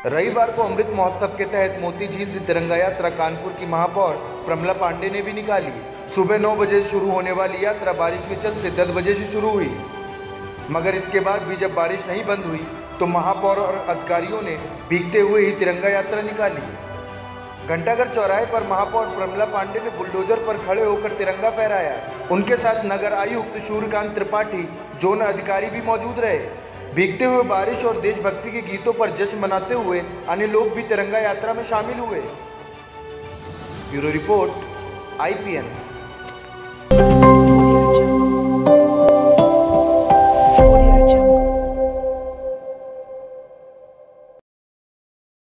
रविवार को अमृत महोत्सव के तहत मोती झील से तिरंगा यात्रा कानपुर की महापौर प्रमला पांडे ने भी निकाली। सुबह 9 बजे शुरू होने वाली यात्रा बारिश के चलते 10 बजे से शुरू हुई, मगर इसके बाद भी जब बारिश नहीं बंद हुई तो महापौर और अधिकारियों ने भीगते हुए ही तिरंगा यात्रा निकाली। घंटाघर चौराहे पर महापौर प्रमला पांडे ने बुलडोजर पर खड़े होकर तिरंगा फहराया। उनके साथ नगर आयुक्त सूर्यकांत त्रिपाठी, जोन अधिकारी भी मौजूद रहे। भीगते हुए बारिश और देशभक्ति के गीतों पर जश्न मनाते हुए अन्य लोग भी तिरंगा यात्रा में शामिल हुए। Bureau report, IPN।